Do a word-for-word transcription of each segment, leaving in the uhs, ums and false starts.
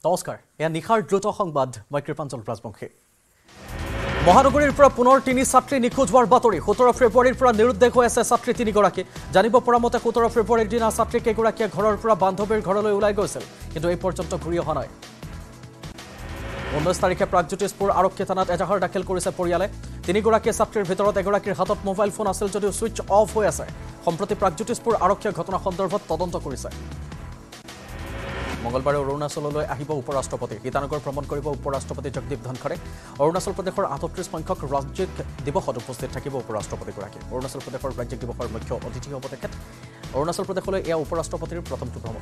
নমস্কাৰ এয়া নিখাৰ দ্ৰুত সংবাদ মই কৃপাঞ্চল ৰাজবংশী মহানগৰীৰ পৰা পুনৰ তিনি ছাত্ৰী নিখোজ হোৱাৰ বাতৰি সোতৰ ফেব্ৰুৱাৰীৰ পৰা নিৰুদ্দেশ হৈ আছে ছাত্ৰী তিনিগৰাকী জানিব পৰা মতে সোতৰ ফেব্ৰুৱাৰীৰ দিনা ছাত্ৰী কেইগৰাকীয়ে ঘৰৰ পৰা বান্ধৱীৰ ঘৰলৈ ওলাই গৈছিল কিন্তু এই পৰ্যন্ত ঘূৰি অহা নাই ঊনৈছ তাৰিখে প্ৰাগজ্যোতিষপুৰ আৰক্ষী থানাত এজাহাৰ দাখিল কৰিছে পৰিয়ালে তিনিগৰাকী ছাত্ৰীৰ ভিতৰত এগৰাকীৰ হাতত মোবাইল ফোন আছিল যদিও সুইচ অফ হৈ আছে সম্প্ৰতি প্ৰাগজ্যোতিষপুৰ আৰক্ষীয়ে ঘটনা সন্দৰ্ভত তদন্ত কৰিছে মঙ্গলবাৰে অৰুণাচললৈ আহিব উপৰাষ্ট্ৰপতি ইটানগৰ ভ্ৰমণ কৰিব উপৰাষ্ট্ৰপতি জগদীপ ধনখৰে অৰুণাচল প্ৰদেশৰ আঠত্ৰিছ সংখ্যক ৰাজ্যিক দিৱসত উপস্থিত থাকিব উপৰাষ্ট্ৰপতিগৰাকী অৰুণাচল প্ৰদেশৰ ৰাজ্যিক দিৱসৰ মুখ্য অতিথি হ'ব তেখেত অৰুণাচল প্ৰদেশলৈ এয়া উপৰাষ্ট্ৰপতিৰ প্ৰথমটো ভ্ৰমণ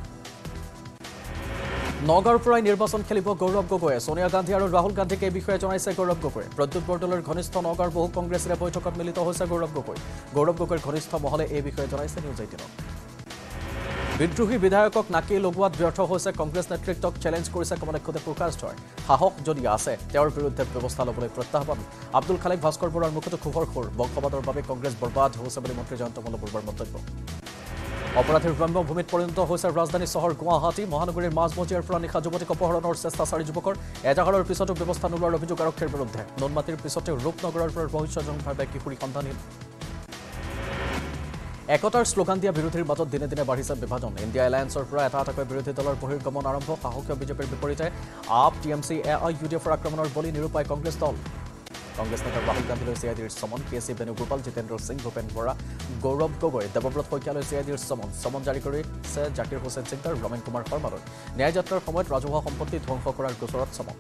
নগাঁৱৰ পৰাই নিৰ্বাচন খেলিব গৌৰৱ গগৈয়ে সোনিয়া গান্ধী আৰু ৰাহুল গান্ধীক এই বিষয়ে জনাইছে গৌৰৱ গগৈয়ে প্ৰদ্যুৎ বৰদলৈৰ ঘনিষ্ঠ নগাঁৱৰ বহু কংগ্ৰেছীৰে বৈঠকত মিলিত হৈছে গৌৰৱ গগৈ গৌৰৱ গগৈৰ ঘনিষ্ঠ মহলে এই বিষয়ে জনাইছে নিউজ এইটিনক বিদ্ৰোহী বিধায়কক নাকি লগোৱাত ব্যৰ্থ হৈছে কংগ্ৰেছ নেতৃত্বক চ্যালেঞ্জ কৰিছে কমলেক্ষতে প্ৰকাশ হয় সাহস যদি আছে তেওঁৰ বিৰুদ্ধে ব্যৱস্থা ল'বলৈ প্ৰত্যাহ্বান আব্দুল খালেক ভাস্কৰ বৰুৱাৰ মুখতো ক্ষোভৰ সুৰ বংশবাদৰ বাবে কংগ্ৰেছ বৰবাদ হৈছে বুলি মন্ত্ৰী জয়ন্ত মল্লবৰুৱাৰ মন্তব্য অপৰাধীৰ গ্ৰাম্য ভূমিত পৰিণত হৈছে ৰাজধানী চহৰ গুৱাহাটী মহানগৰীৰ মাজমজিয়াৰ পৰা নিশা যুৱতীক অপহৰণৰ চেষ্টা চাৰি যুৱকৰ এজাহাৰৰ পিছতো ব্যৱস্থা নোলোৱাৰ অভিযোগ আৰক্ষীৰ বিৰুদ্ধে নুনমাটিৰ পিছতে ৰূপনগৰৰ পৰা ৰহস্যজনকভাৱে কিশোৰী সন্ধানহীন একতাৰ শ্লোগান দিয়া বিৰোধীৰ মাজত দিনে দিনে বাঢ়িছে বিভাজন ইণ্ডিয়া এলায়েন্সৰ পৰা এটা এটাকৈ বিৰোধী দলৰ বহিৰ্গমন আৰম্ভ সাহসীয় বিজেপিৰ বিপৰীতে AAP T M C A I U D এফৰ আক্ৰমণৰ বলি নিৰূপায় কংগ্ৰেছ দল কংগ্ৰেছ নেতা ৰাহুল গান্ধীলৈ চি আই ডিৰ চমন কে চি বেণুগোপাল জিতেন্দ্ৰ সিং ভূপেন বৰা গৌৰৱ গগৈ দেৱব্ৰত শইকীয়ালৈ চি আই ডিৰ চমন চমন জাৰি কৰিছে জাকিৰ হোসেন সিংদাৰ ৰমেন কুমাৰ শৰ্মালৈ ন্যায়যাত্ৰাৰ সময়ত ৰাজহুৱা সম্পত্তি ধ্বংস কৰাৰ গোচৰত চমন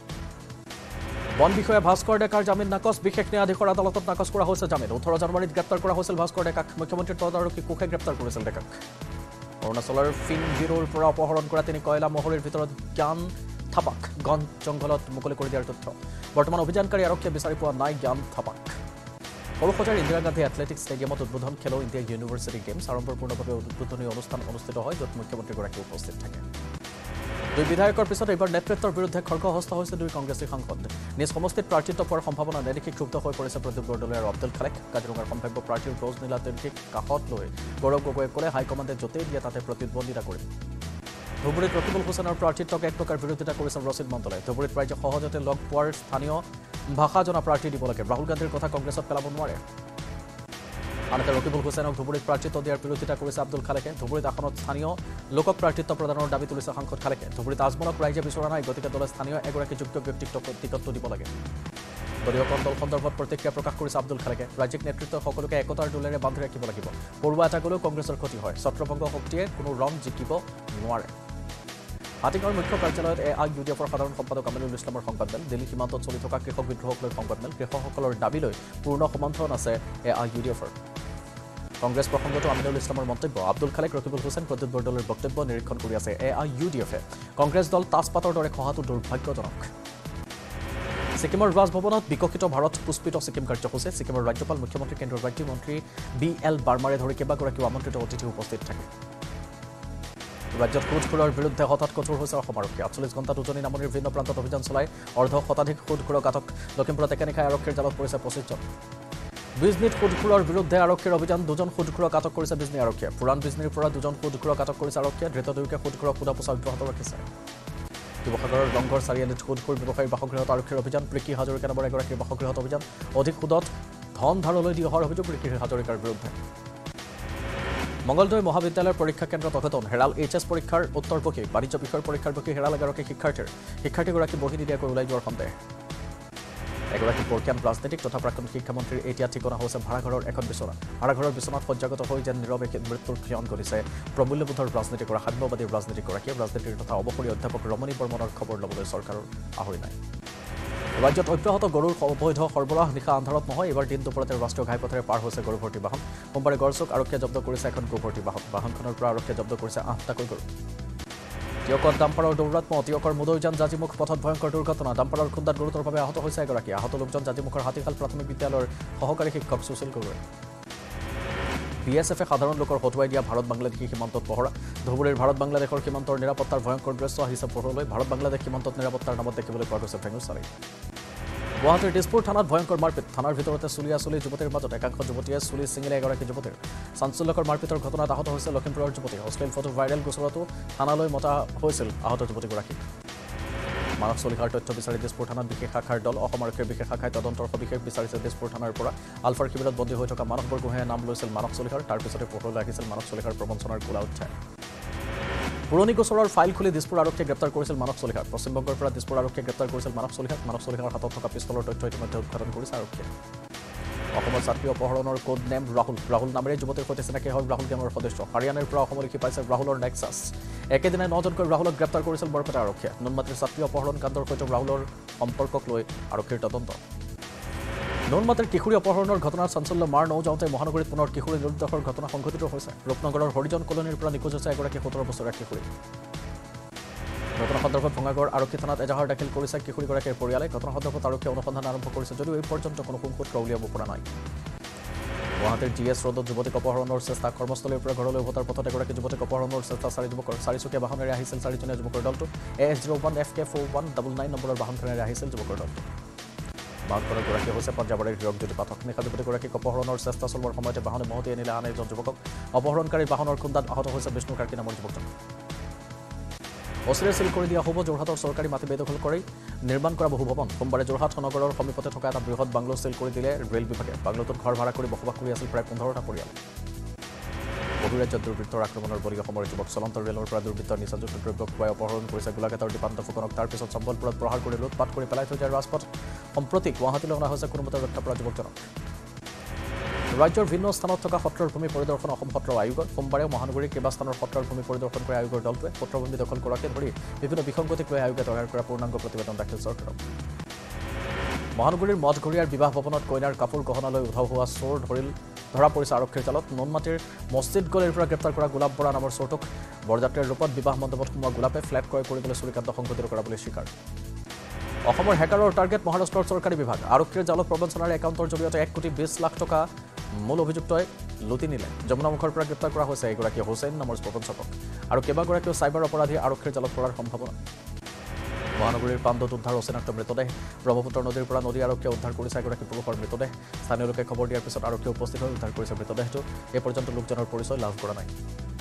বন বিষয়া ভাস্কৰ ডেকাৰ জামিন নাকচ বিশেষ ন্যায়াধীশৰ আদালতত নাকচ কৰা হৈছে জামিন ওঠৰ জানুৱাৰীত গ্ৰেপ্তাৰ কৰা হৈছিল ভাস্কৰ ডেকাক মুখ্যমন্ত্ৰীৰ তদাৰকী কোষে গ্ৰেপ্তাৰ কৰিছিল ডেকাক অৰুণাচলৰ ফিন জিৰোৰ পৰা অপহৰণ কৰা তিনি কয়লা মহৰীৰ ভিতৰত জ্ঞান থাপাক গণ জংঘলত মুকলি কৰি দিয়াৰ তথ্য বৰ্তমান অভিযানকাৰী আৰক্ষীয়ে বিচাৰি পোৱা নাই জ্ঞান থাপাক সৰুসজাইৰ ইন্দিৰা গান্ধী এথলেটিক্স ষ্টেডিয়ামত উদ্বোধন খেলো ইণ্ডিয়া ইউনিভাৰ্চিটি গেমছ আড়ম্বৰপূৰ্ণভাৱে উদ্বোধনী অনুষ্ঠান অনুষ্ঠিত হয় য'ত মুখ্যমন্ত্ৰীগৰাকী উপস্থিত থাকে দুই বিধায়কৰ পিছত এইবাৰ নেতৃত্বৰ বিৰুদ্ধে খৰ্গহস্ত হৈছে দুই কংগ্ৰেছী সাংসদ নিজ সমষ্টিত প্ৰাৰ্থিত্ব পোৱাৰ সম্ভাৱনা নেদেখি ক্ষুব্ধ হৈ পৰিছে প্ৰদ্যুৎ বৰদলৈ আৰু আব্দুল খালেক কাজিৰঙাৰ সম্ভাৱ্য প্ৰাৰ্থীৰ ব্ৰজ নীলা তিৰ্কীক কাষত লৈ গৌৰৱ গগৈয়ে ক'লে হাইকমাণ্ডে য'তেই দিয়ে তাতে প্ৰতিদ্বন্দ্বিতা কৰিম ধুবুৰীত ৰকিবুল হুছেইনৰ প্ৰাৰ্থিত্বক এক প্ৰকাৰ বিৰোধিতা কৰিছে ৰচিদ মণ্ডলে ধুবুৰীত ৰাইজে সহজতে লগ পোৱাৰ স্থানীয় ভাষা জনা প্ৰাৰ্থী দিব লাগে ৰাহুল গান্ধীৰ কথা কংগ্ৰেছত পেলাব নোৱাৰে আনহাতে ৰকিবুল হুছেইনক ধুবুৰীত প্ৰাৰ্থিত্ব দিয়াৰ বিৰোধিতা কৰিছে আব্দুল খালেকে ধুবুৰীত আসনত স্থানীয় লোকক প্ৰাৰ্থিত্ব প্ৰদানৰ দাবী তুলিছে সাংসদ খালেকে ধুবুৰীত আজমলক ৰাইজে বিচৰা নাই গতিকে দলে স্থানীয় এগৰাকী যোগ্য ব্যক্তিক টিকটটো দিব লাগে দলীয় কণ্ডল সন্দৰ্ভত প্ৰতিক্ৰিয়া প্ৰকাশ কৰিছে আব্দুল খালেকে ৰাজ্যিক নেতৃত্ব সকলোকে একতাৰ দোলেৰে বান্ধি ৰাখিব লাগিব পৰুৱা এটা গ'লেও কংগ্ৰেছৰ ক্ষতি হয় ছত্ৰভংগ শক্তিয়ে কোনো ৰং জিকিব নোৱাৰে হাতীগাঁৱৰ মুখ্য কাৰ্যালয়ত এ আই ইউ ডি এফৰ সাধাৰণ সম্পাদক আমিনুল ইছলামৰ সংবাদমেল দিল্লী সীমান্তত চলি থকা কৃষক বিদ্ৰোহক লৈ সংবাদমেল কৃষকসকলৰ দাবীলৈ পূৰ্ণ সমৰ্থন আছে এ আই ইউ ডি এফৰ কংগ্ৰেছ প্ৰসংগতো আমিনুল ইছলামৰ মন্তব্য আব্দুল খালেক ৰকিবুল হুছেইন প্ৰদ্যুৎ বৰদলৈৰ বক্তব্য নিৰীক্ষণ কৰি আছে এ আই ইউ ডি এফে কংগ্ৰেছ দল তাজপাতৰ দৰে খহাটো দুৰ্ভাগ্যজনক ছিকিমৰ ৰাজভৱনত বিকশিত ভাৰত পুষ্পিত ছিকিম কাৰ্যসূচী ছিকিমৰ ৰাজ্যপাল মুখ্যমন্ত্ৰী কেন্দ্ৰীয় ৰাজ্যমন্ত্ৰী বি এল বাৰ্মাৰে ধৰি কেইবাগৰাকীও আমন্ত্ৰিত অতিথি উপস্থিত থাকে ৰাজ্যত সুদখোৰৰ বিৰুদ্ধে হঠাৎ কঠোৰ হৈছে অসম আৰক্ষী আঠচল্লিছ ঘণ্টাত উজনি নামনিৰ ভিন্ন প্ৰান্তত অভিযান চলাই অৰ্ধ শতাধিক সুদখোৰক আটক লখিমপুৰত একেনিশাই আৰক্ষীৰ জালত পৰিছে পঁচিছজন বিজনীত সুদখোৰৰ বিৰুদ্ধে আৰক্ষীৰ অভিযান দুজন সুদখোৰক আটক কৰিছে বিজনী আৰক্ষীয়ে পুৰাণ বিজনীৰ পৰা দুজন সুদখোৰক আটক কৰিছে আৰক্ষীয়ে ধৃত দুয়োকে সুদখোৰক সোধা পোছা অব্যাহত ৰাখিছে শিৱসাগৰৰ ৰংঘৰ চাৰিআলিত সুদখোৰ ব্যৱসায়ীৰ বাসগৃহত আৰক্ষীৰ অভিযান প্ৰীতি হাজৰিকা নামৰ এগৰাকীৰ বাসগৃহত অভিযান অধিক সুদত ধন ধাৰলৈ দি অহাৰ অভিযোগ প্ৰীতি হাজৰিকাৰ বিৰুদ্ধে মঙ্গলদৈ মহাবিদ্যালয়ৰ পৰীক্ষা কেন্দ্ৰত অঘটন হেৰাল এইচ এছ পৰীক্ষাৰ উত্তৰ বকি বাণিজ্য বিষয়ৰ পৰীক্ষাৰ বকি হেৰাল এগৰাকী শিক্ষাৰ্থীৰ শিক্ষাৰ্থীগৰাকী বহি নিদিয়াকৈ ওলাই যোৱাৰ সন্দেহ এগৰাকী পৰ্কিয়ান ৰাজনীতিক তথা প্ৰাক্তন শিক্ষামন্ত্ৰীৰ এতিয়া ঠিকনা হৈছে ভাড়াঘৰৰ এখন বিচনা ভাড়াঘৰৰ বিচনাত সজ্জাগত হৈ যেন নীৰৱে মৃত্যুৰ ক্ষয়ন ঘটিছে প্ৰমূল্যবোধৰ ৰাজনীতি কৰা সাম্যবাদী ৰাজনীতিগৰাকীয়ে ৰাজনীতিৰ তথা অৱসৰী অধ্যাপক ৰমণী বৰ্মনৰ খবৰ ল'বলৈ চৰকাৰৰ আহৰি নাই ৰাজ্যত অব্যাহত গৰুৰ অবৈধ সৰবৰাহ নিশা আন্ধাৰত নহয় এইবাৰ দিন দুপৰতে ৰাষ্ট্ৰীয় ঘাইপথেৰে পাৰ হৈছে গৰু ভৰ্তি বাহন সোমবাৰে গড়চুক আৰক্ষীয়ে জব্দ কৰিছে এখন গৰু ভৰ্তি বাহন বাহনখনৰ পৰা আৰক্ষীয়ে জব্দ কৰিছে আঠটাকৈ গৰু টিয়কত ডাম্পাৰৰ দৌৰাত্ম টিয়কৰ মুদৈজান জাজিমুখ পথত ভয়ংকৰ দুৰ্ঘটনা ডাম্পাৰৰ খুন্দাত গুৰুতৰভাৱে আহত হৈছে এগৰাকী আহত লোকজন জাজিমুখৰ হাতীখাল প্ৰাথমিক বিদ্যালয়ৰ সহকাৰী শিক্ষক সুশীল গগৈ বি এছ এফে সাধাৰণ লোকৰ হতুৱাই দিয়া ভাৰত বাংলাদেশী সীমান্তত পহৰা ধুবুৰীৰ ভাৰত বাংলাদেশৰ সীমান্তৰ নিৰাপত্তাৰ ভয়ংকৰ দৃশ্য আহিছে পোহৰলৈ ভাৰত বাংলাদেশ সীমান্তত নিৰাপত্তাৰ নামত দেখিবলৈ পোৱা গৈছে ভেঙু চালি গুৱাহাটীৰ দিছপুৰ থানাত ভয়ংকৰ মাৰপিট থানাৰ ভিতৰতে চুলিয়া চুলি যুৱতীৰ মাজত একাংশ যুৱতীয়ে চুলি ছিঙিলে এগৰাকী যুৱতীৰ চাঞ্চল্যকৰ মাৰপিটৰ ঘটনাত আহত হৈছে লখিমপুৰৰ যুৱতী অশ্লীল ফটো ভাইৰেল গোচৰতো থানালৈ মতা হৈছিল আহত যুৱতীগৰাকী মানস চলিহাৰ তথ্য বিচাৰি দিছপুৰ থানাত বিশেষ শাখাৰ দল অসম আৰক্ষীৰ বিশেষ শাখাই তদন্তৰ সবিশেষ বিচাৰিছে দিছপুৰ থানাৰ পৰা আলফাৰ শিবিৰত বন্দী হৈ থকা মানস বৰগোহাঁয়ে নাম লৈছিল মানস চলিহাৰ তাৰ পিছতে পোহৰলৈ আহিছিল মানস চলিহাৰ প্ৰবঞ্চনাৰ কোলা উঠাই পুৰণি গোচৰৰ ফাইল খুলি দিছপুৰ আৰক্ষীয়ে গ্ৰেপ্তাৰ কৰিছিল মানস চলিহাৰ পশ্চিমবংগৰ পৰা দিছপুৰ আৰক্ষীয়ে গ্ৰেপ্তাৰ কৰিছিল মানস চলিহাৰ মানস চলিহাৰ হাতত থকা পিস্তলৰ তথ্য ইতিমধ্যে উদ্ঘাটন কৰিছে আৰক্ষীয়ে অসমৰ ছাত্ৰী অপহৰণৰ কোড নেম ৰাহুল ৰাহুল নামেৰে যুৱতীৰ সৈতে চিনাকি হ'ল ৰাহুল গেঙৰ সদস্য হাৰিয়ানাৰ পৰা অসমলৈ পাইছে ৰাহুলৰ নেক্সাছ একেদিনাই নজনকৈ ৰাহুলক গ্ৰেপ্তাৰ কৰিছিল বৰপেটা আৰক্ষীয়ে নুনমাটিৰ ছাত্ৰী অপহৰণ কাণ্ডৰ সৈতে ৰাহুলৰ সম্পৰ্কক লৈ আৰক্ষীৰ তদন্ত নুনমাটিৰ কিশোৰী অপহৰণৰ ঘটনাৰ চাঞ্চল্য মাৰ নৌ যাওঁতে মহানগৰীত পুনৰ কিশোৰী নিৰুদ্দেশৰ ঘটনা সংঘটিত হৈছে ৰূপনগৰৰ হৰিজন কলনীৰ পৰা নিখোজ হৈছে এগৰাকী সোতৰ বছৰীয়া কিশোৰী ঘটনা সন্দৰ্ভত ভঙাগড় আৰক্ষী থানাত এজাহাৰ দাখিল কৰিছে কিশোৰীগৰাকীৰ পৰিয়ালে ঘটনা সন্দৰ্ভত আৰক্ষীয়ে অনুসন্ধান আৰম্ভ কৰিছে যদিও এই পৰ্যন্ত কোনো সুসূত্ৰ উলিয়াব পৰা নাই গুৱাহাটীৰ জি এছ ৰোডত যুৱতীক অপহৰণৰ চেষ্টা কৰ্মস্থলীৰ পৰা ঘৰলৈ উভতাৰ পথত এগৰাকী যুৱতীক অপহৰণৰ চেষ্টা চাৰি যুৱকৰ চাৰিচকীয়া বাহনেৰে আহিছিল চাৰিজনীয়া যুৱকৰ দলটো A S zero' one F K four one double nine নম্বৰৰ বাহনখনেৰে আহিছিল যুৱকৰ দলটো বাহনখনৰ গৰাকী হৈছে পঞ্জাৱৰ হীৰকজ্যোতি পাঠক নিশা যুৱতীগৰাকীক অপহৰণৰ চেষ্টা চলোৱাৰ সময়তে বাহনে মহতি আনিলে আন এজন যুৱকক অপহৰণকাৰী বাহনৰ খুন্দাত আহত হৈছে বিষ্ণু কাৰ্কি নামৰ যুৱকজন অচিৰে চিল কৰি দিয়া হ'ব যোৰহাটৰ চৰকাৰী মাটি বেদখল কৰি নিৰ্মাণ কৰা বহু ভৱন সোমবাৰে যোৰহাট নগৰৰ সমীপতে থকা এটা বৃহৎ বাংলো চিল কৰি দিলে ৰেল বিভাগে বাংলোটোত ঘৰ ভাড়া কৰি বসবাস কৰি আছিল প্ৰায় পোন্ধৰটা পৰিয়াল বহিৰাজ্যত দুৰ্বৃত্তৰ আক্ৰমণৰ বলি অসমৰ যুৱক চলন্ত ৰেলৰ পৰা দুৰ্বৃত্তৰ নিচাযুক্ত দ্ৰব্য খুৱাই অপহৰণ কৰিছে গোলাঘাটৰ দীপান্ত ফুকনক তাৰ পিছত চম্বলপুৰত প্ৰহাৰ কৰি লুটপাট কৰি পেলাই থৈ যায় ৰাজপথ সম্প্ৰতি গুৱাহাটীলৈ অনা হৈছে কোনোমতে ৰক্ষা পৰা যুৱকজনক ৰাজ্যৰ ভিন্ন স্থানত থকা সত্ৰৰ ভূমি পৰিদৰ্শন অসম সত্ৰ আয়োগৰ সোমবাৰে মহানগৰীৰ কেইবাস্থানৰ সত্ৰৰ ভূমি পৰিদৰ্শন কৰা আয়োগৰ দলটোৱে সত্ৰভূমি দখল কৰাকে ধৰি বিভিন্ন বিসংগতিক লৈ আয়োগে তৈয়াৰ কৰা পূৰ্ণাংগ প্ৰতিবেদন দাখিল চৰকাৰক মহানগৰীৰ মঠঘৰীয়াৰ বিবাহ ভৱনত কইনাৰ কাপোৰ গহনালৈ উধাও হোৱা চোৰ ধৰিল ধৰা পৰিছে আৰক্ষীৰ জালত নুনমাটিৰ মছজিদ গলিৰ পৰা গ্ৰেপ্তাৰ কৰা গোলাপ বৰা নামৰ চোৰটোক বৰযাত্ৰীৰ ৰূপত বিবাহ মণ্ডপত সোমোৱা গোলাপে ফ্লেট ক্ৰয় কৰিবলৈ চুৰিকাণ্ড সংঘটিত কৰা বুলি স্বীকাৰ অসমৰ হেকাৰৰ টাৰ্গেট মহাৰাষ্ট্ৰৰ চৰকাৰী বিভাগ আৰক্ষীৰ জালত প্ৰবঞ্চনাৰে একাউণ্টৰ জৰিয়তে এক কোটি বিশ লাখ টকা মূল অভিযুক্তই লুটি নিলে যমুনামুখৰ পৰা গ্ৰেপ্তাৰ কৰা হৈছে এগৰাকী হুছেইন নামৰ প্ৰবঞ্চকক আৰু কেইবাগৰাকীও চাইবাৰ অপৰাধী আৰক্ষীৰ জালত পৰাৰ সম্ভাৱনা মহানগৰীৰ পাণ্ডত উদ্ধাৰ অচিনাক্ত মৃতদেহ ব্ৰহ্মপুত্ৰ নদীৰ পৰা নদী আৰক্ষীয়ে উদ্ধাৰ কৰিছে এগৰাকী পুৰুষৰ মৃতদেহ স্থানীয় লোকে খবৰ দিয়াৰ পিছত আৰক্ষীয়ে উপস্থিত হৈ উদ্ধাৰ কৰিছে মৃতদেহটো এই পৰ্যন্ত লোকজনৰ পৰিচয় লাভ কৰা নাই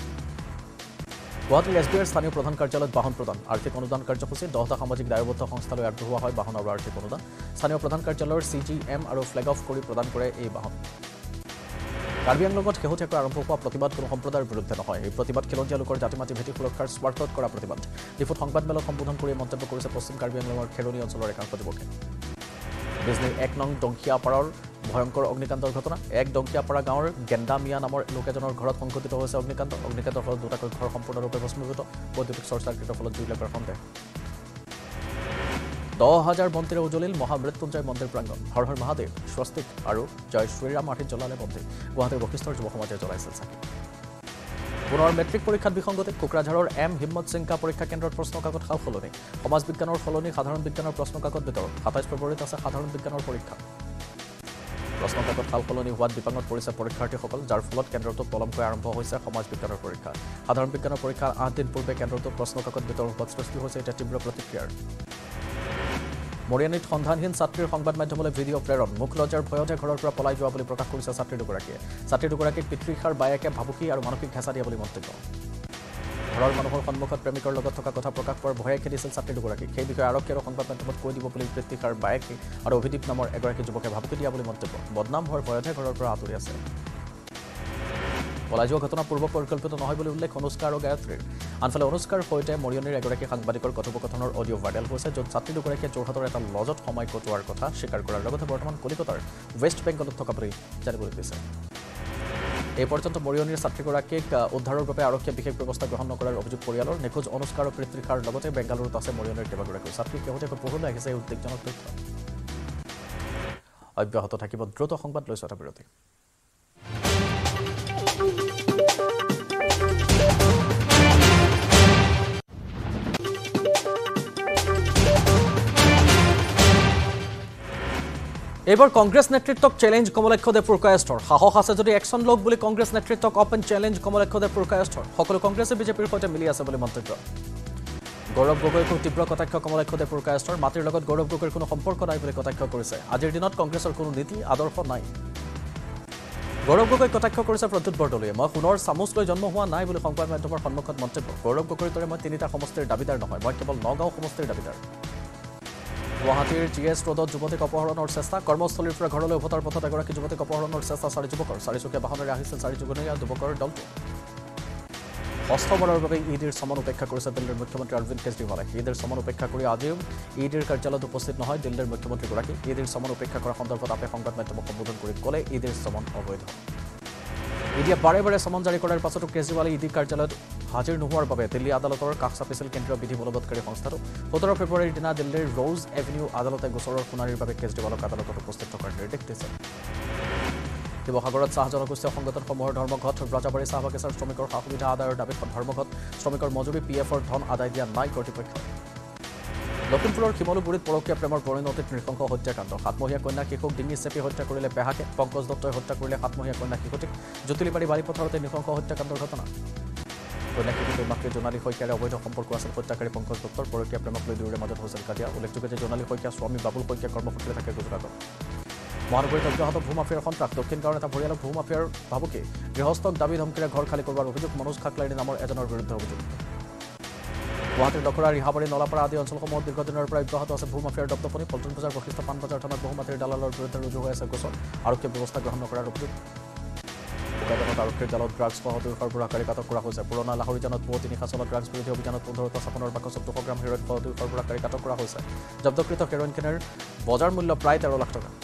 গুৱাহাটীৰ এছ বি আইৰ স্থানীয় প্ৰধান কাৰ্যালয়ত বাহন প্ৰদান আৰ্থিক অনুদান কাৰ্যসূচী দহটা সামাজিক দায়বদ্ধ সংস্থালৈ আগবঢ়োৱা হয় বাহন আৰু আৰ্থিক অনুদান স্থানীয় প্ৰধান কাৰ্যালয়ৰ চি জি এম আৰু ফ্লেগ অফ কৰি প্ৰদান কৰে এই বাহন কাৰ্বি আংলঙত শেহতীয়াকৈ আৰম্ভ হোৱা প্ৰতিবাদ কোনো সম্প্ৰদায়ৰ বিৰুদ্ধে নহয় এই প্ৰতিবাদ খিলঞ্জীয়া লোকৰ জাতি মাটি ভেটি সুৰক্ষাৰ স্বাৰ্থত কৰা প্ৰতিবাদ ডিফুত সংবাদমেলত সম্বোধন কৰি মন্তব্য কৰিছে পশ্চিম কাৰ্বি আংলঙৰ খেৰণি অঞ্চলৰ একাংশ যুৱকে বিজনীৰ এক নং ডংকিয়াপাৰাৰ ভয়ংকৰ অগ্নিকাণ্ডৰ ঘটনা এক ডংকিয়াপাৰা গাঁৱৰ গেণ্ডা মিয়া নামৰ লোক এজনৰ ঘৰত সংঘটিত হৈছে অগ্নিকাণ্ড অগ্নিকাণ্ডৰ ফলত দুটাকৈ ঘৰ সম্পূৰ্ণৰূপে ভস্মীভূত বৈদ্যুতিক চৰ্চাৰ ফলত জুই লগাৰ সন্দেহ দহ হাজাৰ বন্তিৰে উজ্বলিল মহামৃত্যুঞ্জয় মন্দিৰ প্ৰাংগণ হৰ হৰ মহাদেৱ স্বস্তিক আৰু জয় শ্ৰীৰাম আৰ্হিত জ্বলালে বন্তি গুৱাহাটীৰ বশিষ্ঠৰ যুৱ সমাজে জ্বলাইছিল চাকি পুনৰ মেট্ৰিক পৰীক্ষাত বিসংগতি কোকৰাঝাৰৰ এম হিম্মত সিংকা পৰীক্ষা কেন্দ্ৰত প্ৰশ্ন কাকত সাল সলনি সমাজ বিজ্ঞানৰ সলনি সাধাৰণ বিজ্ঞানৰ প্ৰশ্ন কাকত বিতৰণ সাতাইছ ফেব্ৰুৱাৰীত আছে সাধাৰণ বিজ্ঞানৰ পৰীক্ষা প্ৰশ্ন কাকত সাল সলনি হোৱাত বিপাঙত পৰিছে পৰীক্ষাৰ্থীসকল যাৰ ফলত কেন্দ্ৰটোত পলমকৈ আৰম্ভ হৈছে সমাজ বিজ্ঞানৰ পৰীক্ষা সাধাৰণ বিজ্ঞানৰ পৰীক্ষা আঠ দিন পূৰ্বে কেন্দ্ৰটোত প্ৰশ্ন কাকত বিতৰণ হোৱাত সৃষ্টি হৈছে এতিয়া তীব্ৰ প্ৰতিক্ৰিয়াৰ মৰিয়ানীত সন্ধানহীন ছাত্ৰীৰ সংবাদ মাধ্যমলৈ ভিডিঅ' প্ৰেৰণ মুখ লজ্জাৰ ভয়তে ঘৰৰ পৰা পলাই যোৱা বুলি প্ৰকাশ কৰিছে ছাত্ৰী দুগৰাকীয়ে ছাত্ৰী দুগৰাকীক পিতৃষাৰ বায়েকে ভাবুকি আৰু মানসিক হেঁচা দিয়া বুলি মন্তব্য ঘৰৰ মানুহৰ সন্মুখত প্ৰেমিকৰ লগত থকা কথা প্ৰকাশ পোৱাৰ ভয়ে খেদিছিল ছাত্ৰী দুগৰাকীক সেই বিষয়ে আৰক্ষী আৰু সংবাদ মাধ্যমত কৈ দিব বুলি পিতৃষাৰ বায়েকে আৰু অভিদীপ নামৰ এগৰাকী যুৱকে ভাবুকি দিয়া বুলি মন্তব্য বদনাম হোৱাৰ ভয়তে ঘৰৰ পৰা আঁতৰি আছে পলাই যোৱা ঘটনা পূৰ্ব পৰিকল্পিত নহয় বুলি উল্লেখ অনুষ্কা আৰু গায়ত্ৰীৰ আনফালে অনুষ্কাৰ সৈতে মৰিয়নীৰ এগৰাকী সাংবাদিকৰ কথোপকথনৰ অডিঅ' ভাইৰেল হৈছে য'ত ছাত্ৰী দুগৰাকীয়ে যোৰহাটৰ এটা লজত সময় কটোৱাৰ কথা স্বীকাৰ কৰাৰ লগতে বৰ্তমান কলিকতাৰ ৱেষ্ট বেংগলত থকা বুলি জানিবলৈ দিছে এই পৰ্যন্ত মৰিয়নীৰ ছাত্ৰীগৰাকীক উদ্ধাৰৰ বাবে আৰক্ষীয়ে বিশেষ ব্যৱস্থা গ্ৰহণ নকৰাৰ অভিযোগ পৰিয়ালৰ নিখোজ অনুষ্কাৰ আৰু পিতৃষাৰ লগতে বেংগালুৰুত আছে মৰিয়নীৰ কেইবাগৰাকী ছাত্ৰী শেহতীয়াকৈ পোহৰলৈ আহিছে এই উদ্বেগজনক তথ্য অব্যাহত থাকিব দ্ৰুত সংবাদ লৈছো এটা বিৰতি এবাৰ কংগ্ৰেছ নেতৃত্বক চ্যালেঞ্জ কমলাক্ষ দেপুৰ কায়স্থৰ সাহস আছে যদি একশন লওক বুলি কংগ্ৰেছ নেতৃত্বক অপেন চ্যালেঞ্জ কমলাক্ষ দেপুৰ কায়স্থৰ সকলো কংগ্ৰেছে বিজেপিৰ সৈতে মিলি আছে বুলি মন্তব্য গৌৰৱ গগৈক তীব্ৰ কটাক্ষ কমলাক্ষ দেপুৰ কায়স্থৰ মাটিৰ লগত গৌৰৱ গগৈৰ কোনো সম্পৰ্ক নাই বুলি কটাক্ষ কৰিছে আজিৰ দিনত কংগ্ৰেছৰ কোনো নীতি আদৰ্শ নাই গৌৰৱ গগৈক কটাক্ষ কৰিছে প্ৰদ্যুৎ বৰদলৈয়ে মই সোণৰ চামুচ লৈ জন্ম হোৱা নাই বুলি সংবাদ মাধ্যমৰ সন্মুখত মন্তব্য গৌৰৱ গগৈৰ দৰে মই তিনিটা সমষ্টিৰ দাবীদাৰ নহয় মই কেৱল নগাঁও সমষ্টিৰ দাবীদাৰ গুৱাহাটীৰ জি এছ ৰোডত যুৱতীক অপহৰণৰ চেষ্টা কৰ্মস্থলীৰ পৰা ঘৰলৈ উভতাৰ পথত এগৰাকী যুৱতীক অপহৰণৰ চেষ্টা চাৰি যুৱকৰ চাৰিচকীয়া বাহনেৰে আহিছিল চাৰি যুগনীয়া যুৱকৰ দলটো ষষ্ঠবাৰৰ বাবে ইডিৰ সমন উপেক্ষা কৰিছে দিল্লীৰ মুখ্যমন্ত্ৰী অৰবিন্দ কেজৰিৱালে ইডিৰ সমন উপেক্ষা কৰি আজিও ইডিৰ কাৰ্যালয়ত উপস্থিত নহয় দিল্লীৰ মুখ্যমন্ত্ৰীগৰাকী ইডিৰ সমন উপেক্ষা কৰা সন্দৰ্ভত আপে সংবাদ মাধ্যমক সম্বোধন কৰি ক'লে ইডিৰ সমন অবৈধ ইডিয়ে বাৰে বাৰে সমন জাৰি কৰাৰ পাছতো কেজৰিৱালে ইডি কাৰ্যালয়ত হাজিৰ নোহোৱাৰ বাবে দিল্লী আদালতৰ কাষ চাপিছিল কেন্দ্ৰীয় বিধি বলবৎকাৰী সংস্থাটো সোতৰ ফেব্ৰুৱাৰীৰ দিনা দিল্লীৰ ৰ'জ এভিনিউ আদালতে গোচৰৰ শুনানিৰ বাবে কেজৰিৱালক আদালতত উপস্থিত থকাৰ নিৰ্দেশ দিছে শিৱসাগৰত চাহ জনগোষ্ঠীয় সংগঠনসমূহৰ ধৰ্মঘট ৰাজাবাৰী চাহ বাগিচাৰ শ্ৰমিকৰ সা সুবিধা আদায়ৰ দাবীত ধৰ্মঘট শ্ৰমিকৰ মজুৰি পি এফৰ ধন আদায় দিয়া নাই কৰ্তৃপক্ষ লখিমপুৰৰ শিমলুগুৰিত পৰকীয়া প্ৰেমৰ পৰিণতিত নৃশংস হত্যাকাণ্ড সাতমহীয়া কন্যা শিশুক ডিঙি চেপি হত্যা কৰিলে পেহাকে পংকজ দত্তই হত্যা কৰিলে সাতমহীয়া কন্যা শিশুটিক জুতিলিবাৰী বাৰীপথাৰতে নৃশংস হত্যাকাণ্ডৰ ঘটনা কন্যা শিশুটিৰ মাতৃ জোনালী শইকীয়াৰে অবৈধ সম্পৰ্ক আছিল হত্যাকাৰী পংকজ দত্তৰ পৰকীয়া প্ৰেমক লৈ দুয়োৰে মাজত হৈছিল কাজিয়া উল্লেখযোগ্য যে জোনালী শইকীয়া স্বামী বাবুল শইকীয়া কৰ্মসূত্ৰে থাকে গুজৰাটত মহানগৰীত অব্যাহত ভূমাফিয়াৰ সন্ত্ৰাস দক্ষিণ গাঁৱৰ এটা পৰিয়ালক ভূমাফিয়াৰ ভাবুকি গৃহস্থক দাবী ধমকিৰে ঘৰ খালী কৰোৱাৰ অভিযোগ মনোজ খাকলাৰী নামৰ এজনৰ বিৰুদ্ধে অভিযোগ গুৱাহাটীৰ দখৰা ৰিহাবাৰী নলাপাৰা আদি অঞ্চলসমূহত দীৰ্ঘদিনৰ পৰা অব্যাহত আছে ভূমাফিয়াৰ দপ্তপনি পল্টন বজাৰ বশিষ্ঠ পাণবজাৰ থানাত বহুমাত্ৰীৰ দালালৰ বিৰুদ্ধে ৰুজু হৈ আছে গোচৰ আৰক্ষীয়ে ব্যৱস্থা গ্ৰহণ নকৰাৰ অভিযোগ বোকাজানত আৰক্ষীৰ জালত ড্ৰাগছ সহ দুই সৰবৰাহকাৰীক আটক কৰা হৈছে পুৰণা লাহৰীজানত পুৱতি নিশা চলা ড্ৰাগছ বিৰোধী অভিযানত পোন্ধৰটা স্থাপনৰ বাকচত দুশ গ্ৰাম হেৰইন সহ দুই সৰবৰাহকাৰীক আটক কৰা হৈছে জব্দকৃত হেৰইনখিনিৰ বজাৰ মূল্য প্ৰায় তেৰ লাখ টকা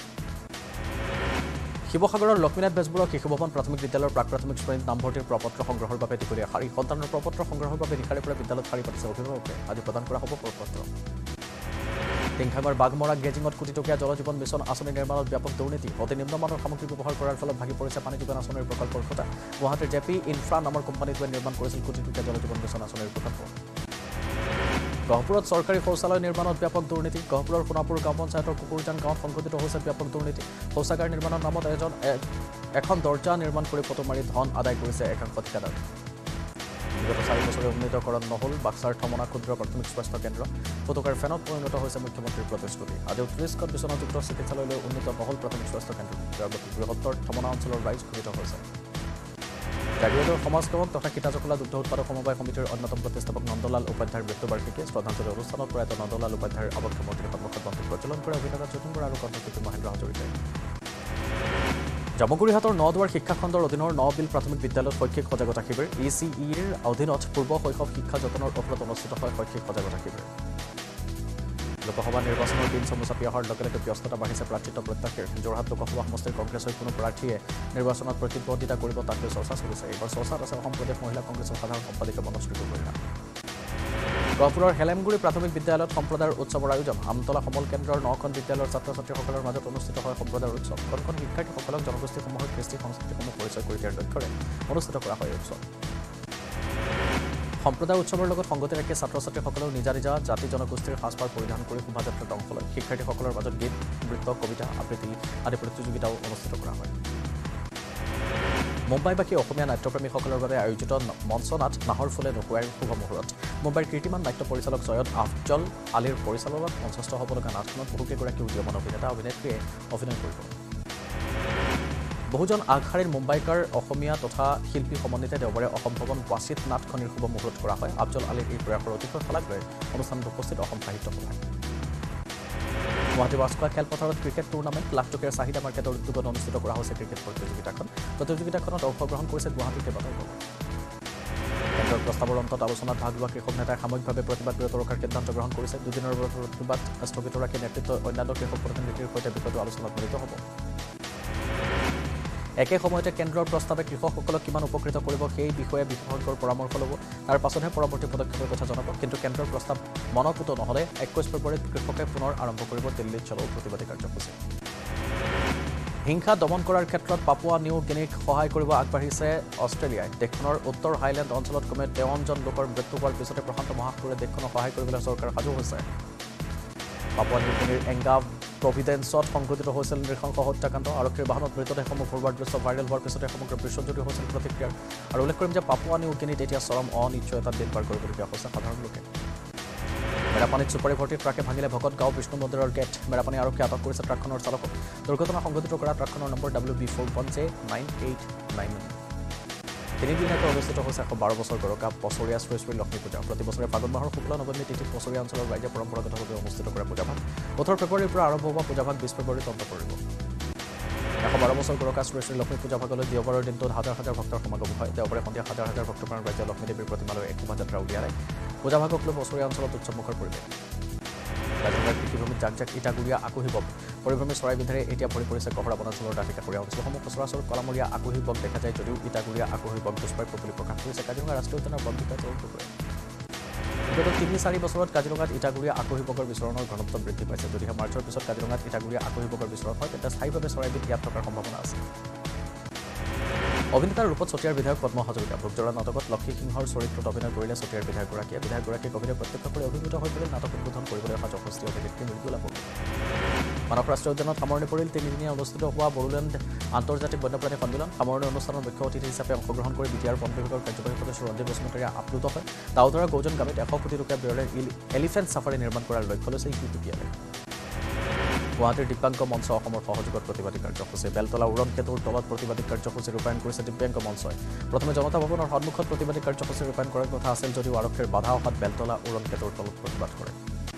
শিৱসাগৰৰ লক্ষ্মীনাথ বেজবৰুৱা শিশু ভৱন প্ৰাথমিক বিদ্যালয়ৰ প্ৰাক প্ৰাথমিক শ্ৰেণীত নামভৰ্তিৰ প্ৰপত্ৰ সংগ্ৰহৰ বাবে দীঘলীয়া শাৰী সন্তানৰ প্ৰপত্ৰ সংগ্ৰহৰ বাবে নিশাৰে পৰা বিদ্যালয়ত শাৰী পাতিছে অভিভাৱকে আজি প্ৰদান কৰা হ'ব প্ৰপত্ৰ টিংখাঙৰ বাঘমৰা গেজিঙত কোটি টকীয়া জলজীৱন মিছন আঁচনি নিৰ্মাণত ব্যাপক দুৰ্নীতি অতি নিম্নমানৰ সামগ্ৰী ব্যৱহাৰ কৰাৰ ফলত ভাগি পৰিছে পানী যোগান আঁচনিৰ প্ৰকল্পৰ খোটা গুৱাহাটীৰ জে পি ইনফ্ৰা নামৰ কোম্পানীটোৱে নিৰ্মাণ কৰিছিল কোটি টকীয়া জলজীৱন মিছন আঁচনিৰ প্ৰকল্প গহপুৰত চৰকাৰী শৌচালয় নিৰ্মাণত ব্যাপক দুৰ্নীতি গহপুৰৰ সোণাপুৰ গাঁও পঞ্চায়তৰ কুকুৰজান গাঁৱত সংঘটিত হৈছে ব্যাপক দুৰ্নীতি শৌচাগাৰ নিৰ্মাণৰ নামত এজন এখন দৰ্জা নিৰ্মাণ কৰি ফটো মাৰি ধন আদায় কৰিছে একাংশ ঠিকাদাৰ বিগত চাৰি বছৰে উন্নীতকৰণ নহ'ল বাক্সাৰ থমনা ক্ষুদ্ৰ প্ৰাথমিক স্বাস্থ্য কেন্দ্ৰ ফটোকাৰ ফেনত পৰিণত হৈছে মুখ্যমন্ত্ৰীৰ প্ৰতিশ্ৰুতি আজিও ত্ৰিছখন বিচনাযুক্ত চিকিৎসালয়লৈ উন্নীত নহ'ল প্ৰাথমিক স্বাস্থ্য কেন্দ্ৰ ইয়াৰ প্ৰতি বৃহত্তৰ থমনা অঞ্চলৰ ৰাইজ ক্ষুভিত হৈছে জাগিৰোডৰ সমাজসেৱক তথা সীতাজকলা দুগ্ধ উৎপাদক সমবায় সমিতিৰ অন্যতম প্ৰতিষ্ঠাপক নন্দলাল উপাধ্যায়ৰ মৃত্যুবাৰ্ষিকী শ্ৰদ্ধাঞ্জলি অনুষ্ঠানত প্ৰয়াত নন্দলাল উপাধ্যায়ৰ আবদ্ধ মূৰ্তিৰ সন্মুখত বন্তি প্ৰজ্বলন কৰে অভিনেতা যতীন বৰা আৰু কণ্ঠশিল্পী মহেন্দ্ৰ হাজৰিকাই জামুগুৰিহাটৰ নদুৱাৰ শিক্ষাখণ্ডৰ অধীনৰ ন বিল প্ৰাথমিক বিদ্যালয়ত শৈক্ষিক সজাগতা শিবিৰ ই চি ইৰ অধীনত পূৰ্ব শৈশৱ শিক্ষা যতনৰ ওপৰত অনুষ্ঠিত হয় শৈক্ষিক সজাগতা শিবিৰ লোকসভা নিৰ্বাচনৰ দিন চমু চাপি অহাৰ লগে লগে ব্যস্ততা বাঢ়িছে প্ৰাৰ্থিত্ব প্ৰত্যাশীৰ যোৰহাট লোকসভা সমষ্টিৰ কংগ্ৰেছৰ কোনো প্ৰাৰ্থীয়ে নিৰ্বাচনত প্ৰতিদ্বন্দ্বিতা কৰিব তাক লৈ চৰ্চা চলিছে এইবাৰ চৰ্চাত আছে অসম প্ৰদেশ মহিলা কংগ্ৰেছৰ সাধাৰণ সম্পাদিকা মনশ্ৰী গগৈৰ গহপুৰৰ হেলেমগুৰি প্ৰাথমিক বিদ্যালয়ত সম্প্ৰদায়ৰ উৎসৱৰ আয়োজন আমতলা সমল কেন্দ্ৰৰ নখন বিদ্যালয়ৰ ছাত্ৰ ছাত্ৰীসকলৰ মাজত অনুষ্ঠিত হয় সম্প্ৰদায়ৰ উৎসৱ কণকণ শিক্ষাৰ্থীসকলক জনগোষ্ঠীসমূহৰ কৃষ্টি সংস্কৃতিসমূহ পৰিচয় কৰি দিয়াৰ লক্ষ্যৰে অনুষ্ঠিত কৰা হয় উৎসৱ সম্প্ৰদায় উৎসৱৰ লগত সংগতি ৰাখি ছাত্ৰ ছাত্ৰীসকলেও নিজা নিজা জাতি জনগোষ্ঠীৰ সাজপাৰ পৰিধান কৰি শোভাযাত্ৰাত অংশ লয় শিক্ষাৰ্থীসকলৰ মাজত গীত নৃত্য কবিতা আবৃত্তি আদি প্ৰতিযোগিতাও অনুষ্ঠিত কৰা হয় মুম্বাইবাসী অসমীয়া নাট্যপ্ৰেমীসকলৰ বাবে আয়োজিত মঞ্চনাট নাহৰ ফুলে নুপুৱাৰ শুভ মুহূৰ্ত মুম্বাইৰ কীৰ্তিমান নাট্য পৰিচালক ছৈয়দ আফজল আলীৰ পৰিচালনাত মঞ্চস্থ হ'ব লগা নাটখনত বহুকেইগৰাকী উদীয়মান অভিনেতা অভিনেত্ৰীয়ে অভিনয় কৰিব বহুজন আগশাৰীৰ মুম্বাইকাৰ অসমীয়া তথা শিল্পী সমন্বিতে দেওবাৰে অসম ভৱন ৱাচিত নাটখনিৰ শুভ মুহূৰ্ত কৰা হয় আফজল আলীৰ এই প্ৰয়াসৰ অতিশয় শলাগ লৈ অনুষ্ঠানত উপস্থিত অসম সাহিত্য সভা গুৱাহাটী ৱাস্কোৱা খেলপথাৰত ক্ৰিকেট টুৰ্ণামেণ্ট লাখ টকীয়া চাহিদা মাৰ্কেটৰ উদ্যোগত অনুষ্ঠিত কৰা হৈছে ক্ৰিকেট প্ৰতিযোগিতাখন প্ৰতিযোগিতাখনত অংশগ্ৰহণ কৰিছে গুৱাহাটীৰ কেইবাটাও দল কেন্দ্ৰৰ প্ৰস্তাৱৰ অন্তত আলোচনাত ভাগ লোৱা কৃষক নেতাই সাময়িকভাৱে প্ৰতিবাদ বিৰত ৰখাৰ সিদ্ধান্ত গ্ৰহণ কৰিছে দুদিনৰ প্ৰতিবাদ স্থগিত ৰাখি নেতৃত্বই অন্যান্য কৃষক প্ৰতিনিধিৰ সৈতে বিষয়টো আলোচনাত মিলিত হ'ব একে সময়তে কেন্দ্ৰৰ প্ৰস্তাৱে কৃষকসকলক কিমান উপকৃত কৰিব সেই বিষয়ে বিশেষজ্ঞৰ পৰামৰ্শ ল'ব তাৰ পাছতহে পৰৱৰ্তী পদক্ষেপৰ কথা জনাব কিন্তু কেন্দ্ৰৰ প্ৰস্তাৱ মনপুত নহ'লে একৈছ ফেব্ৰুৱাৰীত কৃষকে পুনৰ আৰম্ভ কৰিব দিল্লীত চলোৱা প্ৰতিবাদী কাৰ্যসূচী হিংসা দমন কৰাৰ ক্ষেত্ৰত পাপুৱা নিউ গিনিক সহায় কৰিব আগবাঢ়িছে অষ্ট্ৰেলিয়াই দেশখনৰ উত্তৰ হাইলেণ্ড অঞ্চলত কমে তেৱন্নজন লোকৰ মৃত্যু হোৱাৰ পিছতে প্ৰশান্ত মহাসাগৰে দেশখনক সহায় কৰিবলৈ চৰকাৰ সাজু হৈছে পাপুৱা নিউ গিনিৰ এংগা প্ৰভিডেন্সত সংঘটিত হৈছিল নৃশংস হত্যাকাণ্ড আৰক্ষীৰ বাহনত মৃতদেহসমূহ ভৰোৱাৰ দৃশ্য ভাইৰেল হোৱাৰ পিছতে সমগ্ৰ বিশ্বজুৰি হৈছিল প্ৰতিক্ৰিয়াৰ আৰু উল্লেখ কৰিম যে পাপুৱা নিউ গিনিত এতিয়া চৰম অনিশ্চয়তাত দিন পাৰ কৰিবলগীয়া হৈছে সাধাৰণ লোকে মেৰাপানীত চুপাৰী ভৰ্তি ট্ৰাকে ভাঙিলে ভকত গাঁও বিষ্ণু মন্দিৰৰ গেট মেৰাপানী আৰক্ষীয়ে আটক কৰিছে ট্ৰাকখনৰ চালকক দুৰ্ঘটনা সংঘটিত কৰা ট্ৰাকখনৰ নম্বৰ W B four one J nine eight nine তিনিদিনীয়াকৈ অনুষ্ঠিত হৈছে এশ বাৰ বছৰ গৰকা বছৰীয়া শ্ৰী শ্ৰী লক্ষ্মী পূজা। প্ৰতি বছৰে ফাগুন মাহৰ শুক্ল নৱমী তিথিত বছৰীয়া অঞ্চলৰ ৰাইজে পৰম্পৰাগতভাৱে অনুষ্ঠিত কৰে পূজাভাগ। ওঠৰ ফেব্ৰুৱাৰীৰ পৰা আৰম্ভ হোৱা পূজাভাগ বিছ ফেব্ৰুৱাৰীত অন্ত পৰিব। এশ বাৰ বছৰ গৰকা শ্ৰী শ্ৰী লক্ষ্মী পূজাভাগলৈ দেওবাৰৰ দিনটোত হাজাৰ হাজাৰ ভক্তৰ সমাগম হয়। দেওবাৰে সন্ধিয়া হাজাৰ হাজাৰ ভক্তপ্ৰাণ ৰাইজে লক্ষ্মী দেৱীৰ প্ৰতিমালৈ এক শোভাযাত্ৰা উলিয়ালে। পূজাভাগক লৈ বছৰীয়া অঞ্চলত উৎসৱমুখৰ পৰিৱেশ। কাজিৰঙাৰ কৃষিভূমিত জাক জাক ইটাগুৰিয়া আকুহি বক। পৰিভ্ৰমী চৰাইবিধেৰে এতিয়া ভৰি পৰিছে কহৰা বনাঞ্চলৰ দাঁতি কাষৰীয়া অঞ্চলসমূহ সচৰাচৰ কলামৰীয়া আকুহি বক দেখা যায় যদিও ইটাগুৰিয়া আকুহি বক দুষ্প্ৰাপ্য বুলি প্ৰকাশ কৰিছে কাজিৰঙা ৰাষ্ট্ৰীয় উদ্যানৰ বন বিভাগে তদন্ত কৰে। বিগত তিনি চাৰি বছৰত কাজিৰঙাত ইটাগুৰিয়া আকুহি বকৰ বিচৰণৰ ঘনত্ব বৃদ্ধি পাইছে। যদিহে মাৰ্চৰ পিছত কাজিৰঙাত ইটাগুৰিয়া আকুহি বকৰ বিচৰণ হয় তেন্তে স্থায়ীভাৱে চৰাইবিধ ইয়াত থকাৰ সম্ভাৱনা আছে। অভিনেতাৰ ৰূপত চতিয়াৰ বিধায়ক পদ্ম হাজৰিকা। ভোগজৰা নাটকত লক্ষী সিংহৰ চৰিত্ৰত অভিনয় কৰিলে চতিয়াৰ বিধায়কগৰাকীয়ে। বিধায়কগৰাকীক অভিনয় প্ৰত্যক্ষ কৰি অভিভূত হৈ পৰিল নাটক উদ্বোধন কৰিবলৈ অহা যশস্বী অভিনেত্ৰী মৃদুলা বড়ো। মানস ৰাষ্ট্ৰীয় উদ্যানত সামৰণি পৰিল তিনিদিনীয়া অনুষ্ঠিত হোৱা বড়োলেণ্ড আন্তৰ্জাতিক বন্যপ্ৰাণী সন্মিলন। সামৰণি অনুষ্ঠানত মুখ্য অতিথি হিচাপে অংশগ্ৰহণ কৰি বি টি আৰ বন বিভাগৰ কাৰ্যবাহী সদস্য ৰঞ্জিত বসুমতাৰীয়ে আপ্লুত হয়। দাউদৰা গৌজন গামীত এশ কোটি টকীয়া ব্যয়েৰে এলিফেণ্ট চাফাৰী নিৰ্মাণ কৰাৰ লক্ষ্য লৈছে ইউ পি পি এলে। গুৱাহাটীৰ দিব্যাংগ মঞ্চ অসমৰ সহযোগত প্ৰতিবাদী কাৰ্যসূচী। বেলতলা উৰণ সেতুৰ তলত প্ৰতিবাদী কাৰ্যসূচী ৰূপায়ণ কৰিছে দিব্যাংগ মঞ্চই। প্ৰথমে জনতা ভৱনৰ সন্মুখত প্ৰতিবাদী কাৰ্যসূচী ৰূপায়ণ কৰাৰ কথা আছিল যদিও আৰক্ষীৰ বাধা অহাত বেলতলা উৰণ সেতুৰ তলত প্ৰতিবাদ কৰে।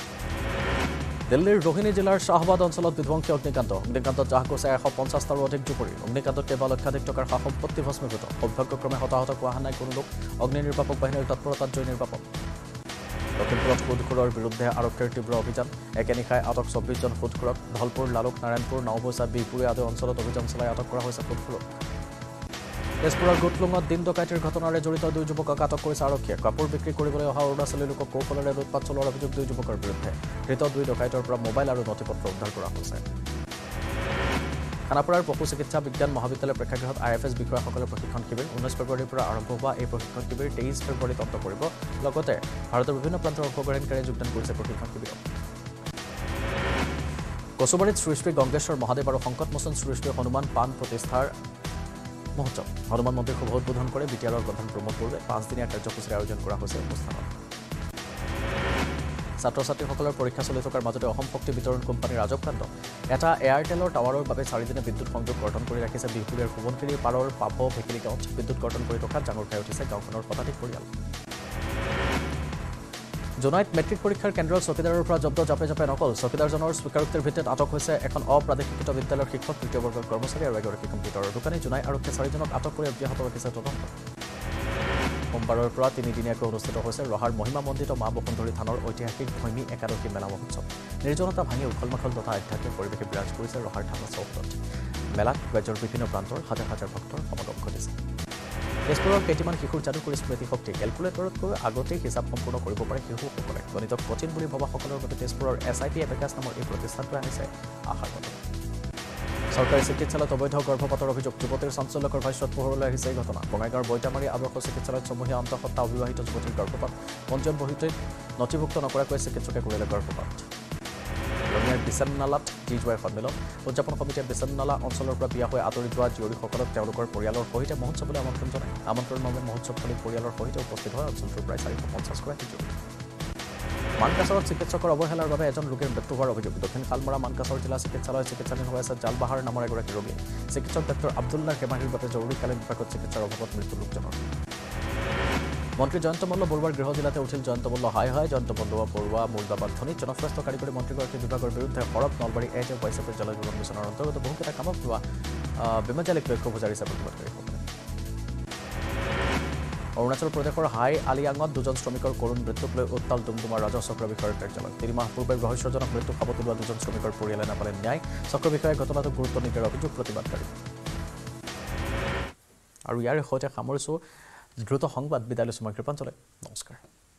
দিল্লীৰ ৰোহিণী জিলাৰ শ্বাহবাদ অঞ্চলত বিধ্বংসী অগ্নিকাণ্ড। অগ্নিকাণ্ডত জাহ গৈছে এশ পঞ্চাছটাৰো অধিক জুপুৰি। অগ্নিকাণ্ডত কেইবা লক্ষাধিক টকাৰ সা সম্পত্তি ভস্মীভূত। সৌভাগ্যক্ৰমে হতাহত হোৱা নাই কোনো লোক। অগ্নি নিৰ্বাপক বাহিনীৰ তৎপৰতাত জয় নিৰ্বাপন। লখিমপুৰত সুদখোৰৰ বিৰুদ্ধে আৰক্ষীৰ তীব্ৰ অভিযান। একে নিশাই আটক চৌব্বিছজন সুদখোৰক। ধলপুৰ লালুক নাৰায়ণপুৰ নৱবৈচা বিহপুৰী আদি অঞ্চলত অভিযান চলাই আটক কৰা হৈছে সুদখোৰক। তেজপুৰৰ গোটলুঙত দিন ডকাইতিৰ ঘটনাৰে জড়িত দুই যুৱকক আটক কৰিছে আৰক্ষীয়ে। কাপোৰ বিক্ৰী কৰিবলৈ অহা অৰুণাচলী লোকক কৌশলেৰে লুটপাত চলোৱাৰ অভিযোগ দুই যুৱকৰ বিৰুদ্ধে। ধৃত দুই ডকাইতৰ পৰা মোবাইল আৰু নথিপত্ৰ উদ্ধাৰ কৰা হৈছে। খানাপাৰাৰ পশু চিকিৎসা বিজ্ঞান মহাবিদ্যালয় প্ৰেক্ষাগৃহত আই এফ এছ বিষয়াসকলৰ প্ৰশিক্ষণ শিবিৰ। ঊনৈছ ফেব্ৰুৱাৰীৰ পৰা আৰম্ভ হোৱা এই প্ৰশিক্ষণ শিবিৰ তেইছ ফেব্ৰুৱাৰীত অন্ত পৰিব। লগতে ভাৰতৰ বিভিন্ন প্ৰান্তৰ অংশগ্ৰহণকাৰীয়ে যোগদান কৰিছে প্ৰশিক্ষণ শিবিৰত। কচুবাৰীত শ্ৰী শ্ৰী গংগেশ্বৰ মহাদেৱ আৰু সংকটমোচন শ্ৰী শ্ৰী হনুমান পাণ প্ৰতিষ্ঠাৰ মহোৎসৱ। হনুমান মন্দিৰ শুভ উদ্বোধন কৰে বি টি আৰৰ প্ৰধান প্ৰমোদ বড়োৱে। পাঁচদিনীয়া কাৰ্যসূচীৰ আয়োজন কৰা হৈছে অনুষ্ঠানত। ছাত্ৰ ছাত্ৰীসকলৰ পৰীক্ষা চলি থকাৰ মাজতে অসম শক্তি বিতৰণ কোম্পানীৰ ৰাজব কাণ্ড। এটা এয়াৰটেলৰ টাৱাৰৰ বাবে চাৰিদিনে বিদ্যুৎ সংযোগ কৰ্তন কৰি ৰাখিছে বিহপুৰীৰ সোৱণশিৰি পাৰৰ পাভ ভেকিলি গাঁৱত। বিদ্যুৎ কৰ্তন কৰি থকাত জাঙুৰ খাই উঠিছে গাঁওখনৰ শতাধিক পৰিয়াল। জোনাইত মেট্ৰিক পৰীক্ষাৰ কেন্দ্ৰৰ চকীদাৰৰ পৰা জব্দ জাপে জাপে নকল। চকীদাৰজনৰ স্বীকাৰোক্তিৰ ভিত্তিত আটক হৈছে এখন অপ্ৰাদেশিকৃত বিদ্যালয়ৰ শিক্ষক, তৃতীয় বৰ্গৰ কৰ্মচাৰী আৰু এগৰাকী কম্পিউটাৰৰ দোকানী। জোনাই আৰক্ষীয়ে চাৰিজনক আটক কৰি অব্যাহত ৰাখিছে তদন্ত। সোমবাৰৰ পৰা তিনিদিনীয়াকৈ অনুষ্ঠিত হৈছে ৰহাৰ মহিমামণ্ডিত মা বসুন্ধৰী থানৰ ঐতিহাসিক ভৈমী একাদশী মেলা মহোৎসৱ। নিৰ্জনতা ভাঙি উখল মাখল তথা আধ্যাত্মিক পৰিৱেশে বিৰাজ কৰিছে ৰহাৰ থানা চৌহদত। মেলাত ৰাজ্যৰ বিভিন্ন প্ৰান্তৰ হাজাৰ হাজাৰ ভক্তৰ সমাগম ঘটিছে। তেজপুৰৰ কেইটামান শিশুৰ যাদুকৰী স্মৃতি শক্তি। কেলকুলেটৰতকৈ আগতেই হিচাপ সম্পূৰ্ণ কৰিব পাৰে শিশুসকলে। গণিতক কঠিন বুলি ভবাসকলৰ বাবে তেজপুৰৰ এছ আই টি এবেকাছ নামৰ এই প্ৰতিষ্ঠানটোৱে আনিছে আশাৰ বতৰা। চৰকাৰী চিকিৎসালয়ত অবৈধ গৰ্ভপাতৰ অভিযোগ। যুৱতীৰ চাঞ্চল্যকৰ ভাষ্যত পোহৰলৈ আহিছে এই ঘটনা। বঙাইগাঁৱৰ বৈতামাৰী আদৰ্শ চিকিৎসালয়ত চমহীয়া অন্তঃসত্ত্বা অবিবাহিত যুৱতীৰ গৰ্ভপাত। পঞ্জীয়ন বহীটোত নথিভুক্ত নকৰাকৈ চিকিৎসকে কৰিলে গৰ্ভপাত। ৰঙিয়াৰ বিছাননালাত জি জোৱাই সন্মিলন। উদযাপন সমিতিয়ে বিছাননালা অঞ্চলৰ পৰা বিয়া হৈ আঁতৰি যোৱা জীয়ৰীসকলক তেওঁলোকৰ পৰিয়ালৰ সৈতে মহোৎসৱলৈ আমন্ত্ৰণ জনায়। আমন্ত্ৰণ মৰ্মে মহোৎসৱস্থলীত পৰিয়ালৰ সৈতে উপস্থিত হয় অঞ্চলটোৰ প্ৰায় চাৰিশ পঞ্চাছগৰাকী জীয়ৰী। মানকাছাৰত চিকিৎসকৰ অৱহেলাৰ বাবে এজন ৰোগীৰ মৃত্যু হোৱাৰ অভিযোগ। দক্ষিণ শালমৰা মানকাছৰ জিলা চিকিৎসালয়ত চিকিৎসাধীন হৈ আছে জালবাহাৰ নামৰ এগৰাকী ৰোগী। চিকিৎসক ডাক্তৰ আব্দুল্লাৰ হেমাহিৰ বাবে জৰুৰীকালীন বিভাগত চিকিৎসাৰ অভাৱত মৃত্যু লোকজনৰ। মন্ত্ৰী জয়ন্ত মল্ল বৰুৱাৰ গৃহ জিলাতে উঠিল জয়ন্ত মল্ল হাই হাই। জয়ন্ত মল্ল বৰুৱা মুৰ্দাবাদ ধ্বনিত জনস্বাস্থ্য কাৰিকৰী মন্ত্ৰীগৰাকীৰ বিভাগৰ বিৰুদ্ধে সৰব নলবাৰী এ জে ৱাই চিৰ জল জীৱন মিছনৰ অন্তৰ্গত বহুকেইটা কামক লোৱা বেমেজালিক লক্ষ্য ভুজাৰিছে প্ৰতিবাদকাৰীসকলে। অৰুণাচল প্ৰদেশৰ হাই আলিয়াঙত দুজন শ্ৰমিকৰ কৰুণ মৃত্যুক লৈ উত্তাল ডুমডুমা ৰাজহ চক্ৰ বিষয়াৰ কাৰ্যালয়। তিনি মাহ পূৰ্বে ৰহস্যজনক মৃত্যু সাৱটি লোৱা দুজন শ্ৰমিকৰ পৰিয়ালে নাপালে ন্যায়। চক্ৰ বিষয়াই ঘটনাটোক গুৰুত্ব নিদিয়াৰ অভিযোগ প্ৰতিবাদকাৰী। আৰু ইয়াৰ সৈতে সামৰিছোঁ দ্ৰুত সংবাদ। বিদায় লৈছোঁ মই কৃপাঞ্জলে। নমস্কাৰ।